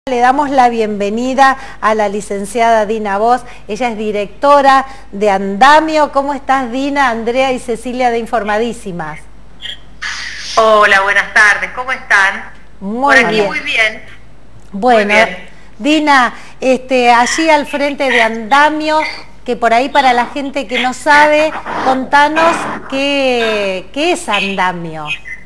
Le damos la bienvenida a la licenciada Dina Voss. Ella es directora de Andamio. ¿Cómo estás, Dina? Andrea y Cecilia de Informadísimas. Hola, buenas tardes. ¿Cómo están? Muy Por aquí bien. muy bien. Bueno, muy bien. Dina, allí al frente de Andamio, que por ahí para la gente que no sabe, contanos qué es Andamio.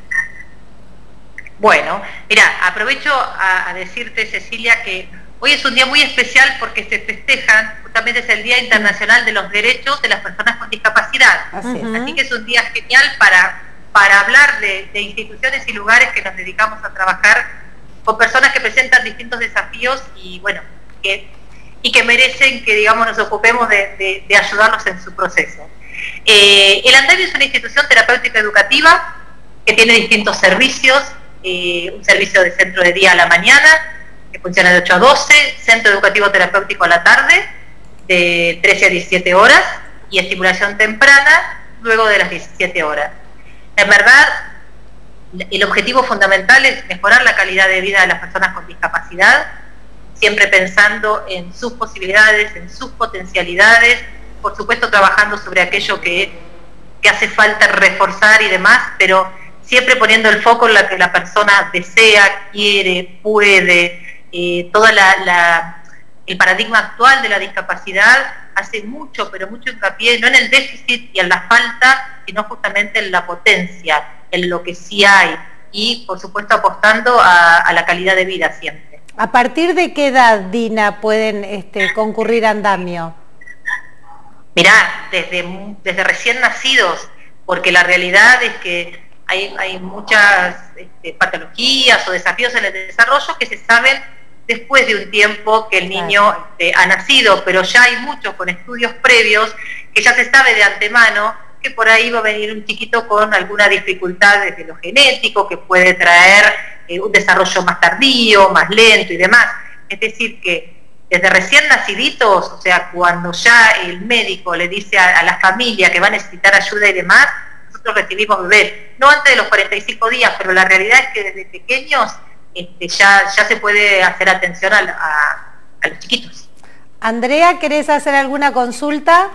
Bueno, mira, aprovecho a decirte, Cecilia, que hoy es un día muy especial porque se festejan, justamente es el Día Internacional de los Derechos de las Personas con Discapacidad. Así que es un día genial para hablar de instituciones y lugares que nos dedicamos a trabajar con personas que presentan distintos desafíos y bueno, que merecen que, digamos, nos ocupemos de ayudarlos en su proceso. El Andamio es una institución terapéutica educativa que tiene distintos servicios. Un servicio de centro de día a la mañana, que funciona de 8 a 12, centro educativo terapéutico a la tarde, de 13 a 17 horas, y estimulación temprana, luego de las 17 horas. En verdad, el objetivo fundamental es mejorar la calidad de vida de las personas con discapacidad, siempre pensando en sus posibilidades, en sus potencialidades, por supuesto trabajando sobre aquello que hace falta reforzar y demás, pero siempre poniendo el foco en la que la persona desea, quiere, puede. Todo el paradigma actual de la discapacidad hace mucho, pero mucho hincapié, no en el déficit y en la falta, sino justamente en la potencia, en lo que sí hay, y por supuesto apostando a la calidad de vida siempre. ¿A partir de qué edad, Dina, pueden concurrir a Andamio? Mirá, desde recién nacidos, porque la realidad es que hay muchas patologías o desafíos en el desarrollo que se saben después de un tiempo que el niño ha nacido, pero ya hay muchos con estudios previos que ya se sabe de antemano que por ahí va a venir un chiquito con alguna dificultad desde lo genético que puede traer un desarrollo más tardío, más lento y demás. Es decir, que desde recién naciditos, o sea, cuando ya el médico le dice a la familia que va a necesitar ayuda y demás, recibimos bebés, no antes de los 45 días, pero la realidad es que desde pequeños ya se puede hacer atención a los chiquitos. Andrea, ¿querés hacer alguna consulta?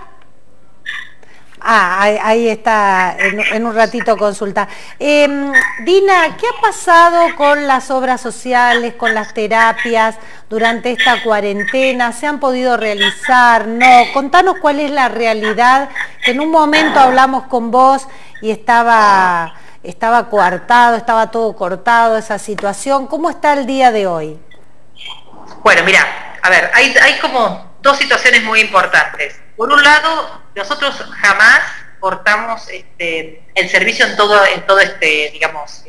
Ahí está, en un ratito consulta. Dina, ¿qué ha pasado con las obras sociales, con las terapias durante esta cuarentena? ¿Se han podido realizar? No, contanos cuál es la realidad, que en un momento hablamos con vos y estaba coartado, estaba todo cortado esa situación. ¿Cómo está el día de hoy? Bueno, mira, a ver, hay como dos situaciones muy importantes. Por un lado, nosotros jamás cortamos el servicio en todo digamos,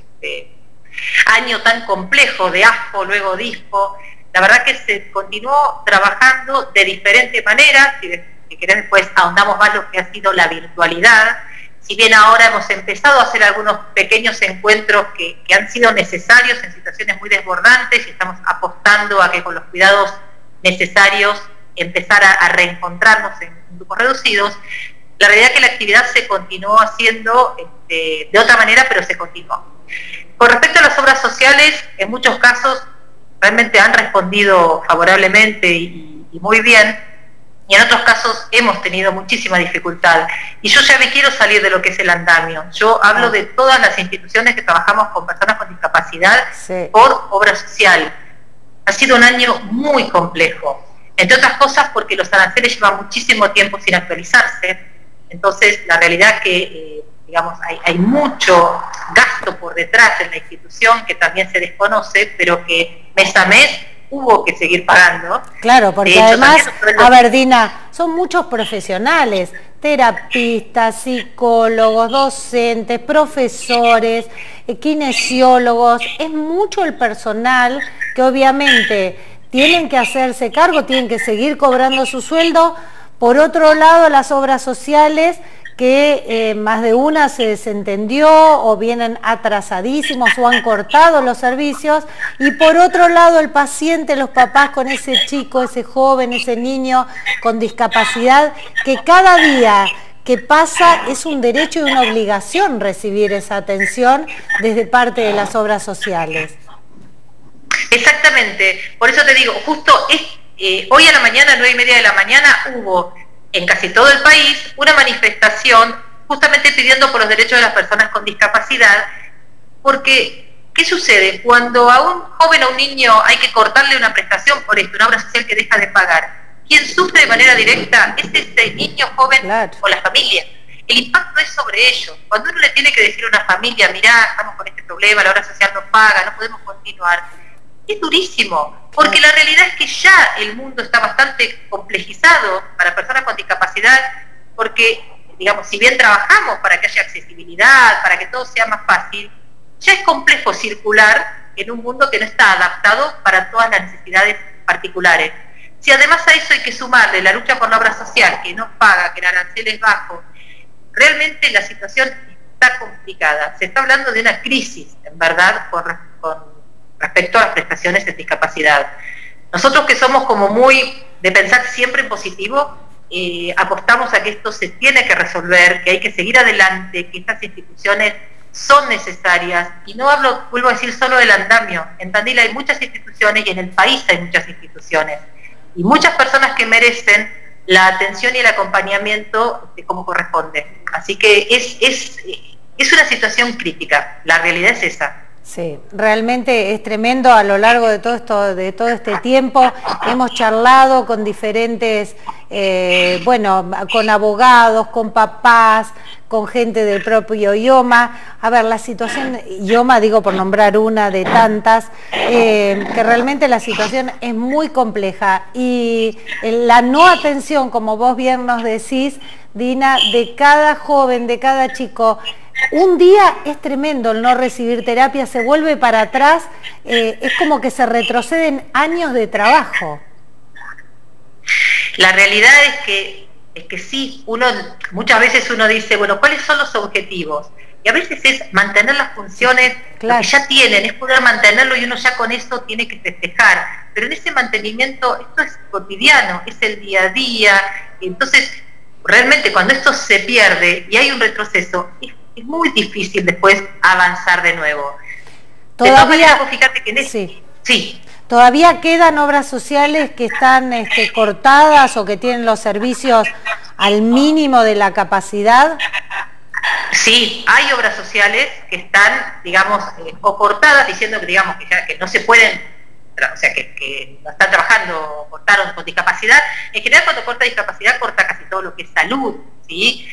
año tan complejo de ASPO, luego DISPO. La verdad que se continuó trabajando de diferente manera. Si querés después ahondamos más lo que ha sido la virtualidad. Si bien ahora hemos empezado a hacer algunos pequeños encuentros que han sido necesarios en situaciones muy desbordantes y estamos apostando a que con los cuidados necesarios empezar a reencontrarnos en grupos reducidos, la realidad es que la actividad se continuó haciendo de otra manera, pero se continuó. Con respecto a las obras sociales, en muchos casos realmente han respondido favorablemente y muy bien, y en otros casos hemos tenido muchísima dificultad. Y yo ya me quiero salir de lo que es el andamio. Yo hablo de todas las instituciones que trabajamos con personas con discapacidad por obra social. Ha sido un año muy complejo, entre otras cosas porque los aranceles llevan muchísimo tiempo sin actualizarse. Entonces la realidad es que digamos, hay mucho gasto por detrás en la institución que también se desconoce, pero que mes a mes hubo que seguir pagando. Claro, porque además, a ver, Dina, son muchos profesionales, terapistas, psicólogos, docentes, profesores, kinesiólogos, es mucho el personal que obviamente tienen que hacerse cargo, tienen que seguir cobrando su sueldo. Por otro lado, las obras sociales, que más de una se desentendió o vienen atrasadísimos o han cortado los servicios, y por otro lado el paciente, los papás con ese chico, ese joven, ese niño con discapacidad, que cada día que pasa es un derecho y una obligación recibir esa atención desde parte de las obras sociales. Exactamente, por eso te digo, justo hoy a la mañana, 9:30 de la mañana, hubo en casi todo el país una manifestación justamente pidiendo por los derechos de las personas con discapacidad, porque ¿qué sucede? Cuando a un joven o un niño hay que cortarle una prestación por esto, una obra social que deja de pagar, quien sufre de manera directa es este niño, joven o la familia. El impacto es sobre ellos. Cuando uno le tiene que decir a una familia, mirá, estamos con este problema, la obra social no paga, no podemos continuar, es durísimo, porque la realidad es que ya el mundo está bastante complejizado para personas con discapacidad, porque, digamos, si bien trabajamos para que haya accesibilidad, para que todo sea más fácil, ya es complejo circular en un mundo que no está adaptado para todas las necesidades particulares. Si además a eso hay que sumarle la lucha por la obra social, que no paga, que el arancel es bajo, realmente la situación está complicada. Se está hablando de una crisis, en verdad, con respecto a las prestaciones de discapacidad. Nosotros, que somos como muy de pensar siempre en positivo, apostamos a que esto se tiene que resolver, que hay que seguir adelante, que estas instituciones son necesarias, y no hablo, vuelvo a decir, solo del andamio. En Tandil hay muchas instituciones y en el país hay muchas instituciones, y muchas personas que merecen la atención y el acompañamiento como corresponde. Así que es una situación crítica, la realidad es esa. Sí, realmente es tremendo. A lo largo de todo este tiempo hemos charlado con diferentes, con abogados, con papás, con gente del propio IOMA. A ver, la situación, IOMA digo por nombrar una de tantas, que realmente la situación es muy compleja, y la no atención, como vos bien nos decís, Dina, de cada joven, de cada chico, un día es tremendo el no recibir terapia, se vuelve para atrás, es como que se retroceden años de trabajo. La realidad es que sí, muchas veces uno dice, bueno, ¿cuáles son los objetivos? Y a veces es mantener las funciones, lo que ya tienen, es poder mantenerlo, y uno ya con eso tiene que festejar. Pero en ese mantenimiento, esto es cotidiano, es el día a día. Entonces, realmente cuando esto se pierde y hay un retroceso, es muy difícil después avanzar de nuevo. Todavía, fíjate que sí. Todavía quedan obras sociales que están cortadas, o que tienen los servicios al mínimo de la capacidad. Sí, hay obras sociales que están, digamos, o cortadas, diciendo que, digamos, que no se pueden, o sea, que no están trabajando, cortaron con discapacidad. En general, cuando corta discapacidad, corta casi todo lo que es salud, ¿sí?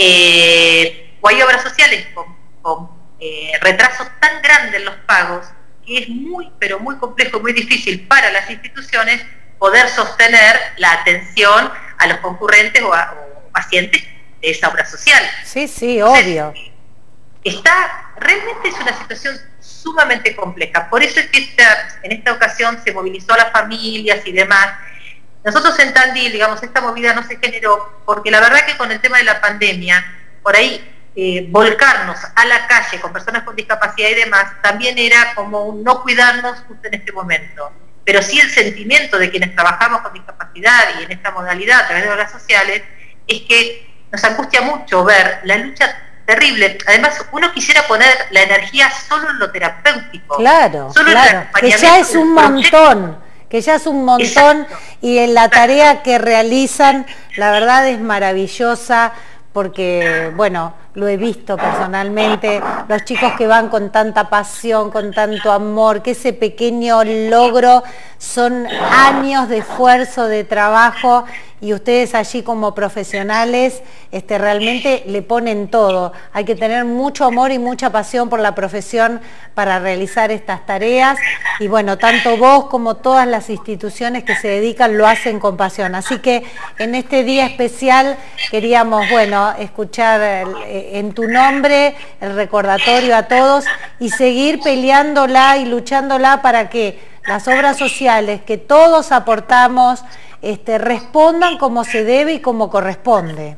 O hay obras sociales con retrasos tan grandes en los pagos, que es muy, pero muy complejo, muy difícil para las instituciones poder sostener la atención a los concurrentes o pacientes de esa obra social. Sí, sí, obvio. Realmente es una situación sumamente compleja. Por eso es que en esta ocasión se movilizó a las familias y demás. Nosotros en Tandil, digamos, esta movida no se generó porque la verdad que con el tema de la pandemia, por ahí volcarnos a la calle con personas con discapacidad y demás, también era como un no cuidarnos justo en este momento. Pero sí el sentimiento de quienes trabajamos con discapacidad y en esta modalidad a través de obras sociales es que nos angustia mucho ver la lucha terrible. Además, uno quisiera poner la energía solo en lo terapéutico. Claro, claro, que ya es un montón. Que ya es un montón. Exacto. Y en la tarea que realizan, la verdad es maravillosa, porque, bueno, lo he visto personalmente, los chicos que van con tanta pasión, con tanto amor, que ese pequeño logro son años de esfuerzo, de trabajo, y ustedes allí como profesionales realmente le ponen todo. Hay que tener mucho amor y mucha pasión por la profesión para realizar estas tareas, y bueno, tanto vos como todas las instituciones que se dedican lo hacen con pasión. Así que en este día especial queríamos, bueno, escuchar en tu nombre el recordatorio a todos, y seguir peleándola y luchándola para que las obras sociales que todos aportamos respondan como se debe y como corresponde.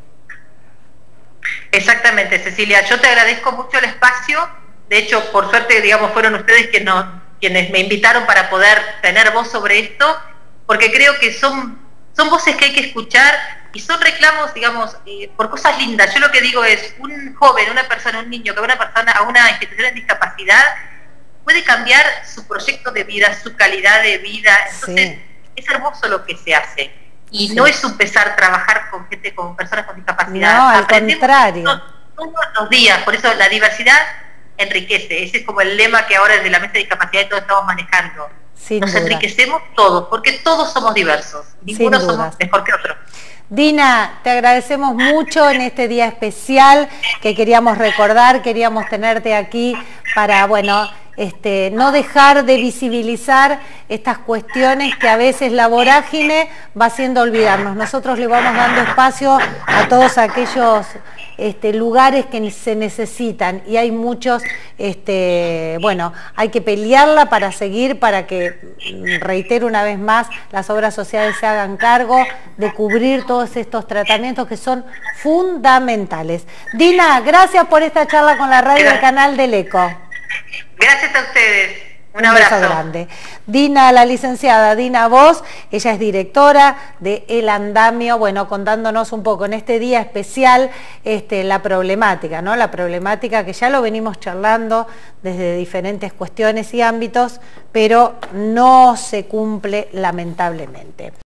Exactamente, Cecilia, yo te agradezco mucho el espacio. De hecho, por suerte, digamos, fueron ustedes quienes me invitaron para poder tener voz sobre esto, porque creo que son voces que hay que escuchar, y son reclamos, digamos, por cosas lindas. Yo lo que digo es, un joven, una persona, un niño que va a una institución de discapacidad, puede cambiar su proyecto de vida, su calidad de vida. Entonces, es hermoso lo que se hace. Y no es un pesar trabajar con gente, con personas con discapacidad. No, al contrario. Todos los días, por eso la diversidad enriquece. Ese es como el lema que ahora desde la mesa de discapacidad todos estamos manejando. Nos enriquecemos todos, porque todos somos diversos. Ninguno somos mejor que otro. Dina, te agradecemos mucho en este día especial que queríamos recordar, queríamos tenerte aquí para, bueno, no dejar de visibilizar estas cuestiones que a veces la vorágine va haciendo olvidarnos. Nosotros le vamos dando espacio a todos aquellos lugares que se necesitan y hay muchos, bueno, hay que pelearla para seguir, para que, reitero una vez más, las obras sociales se hagan cargo de cubrir todos estos tratamientos que son fundamentales. Dina, gracias por esta charla con la radio del Canal del Eco. Gracias a ustedes. Un abrazo grande. Dina, la licenciada Dina Voss, ella es directora de El Andamio, bueno, contándonos un poco en este día especial la problemática, ¿no? La problemática que ya lo venimos charlando desde diferentes cuestiones y ámbitos, pero no se cumple lamentablemente.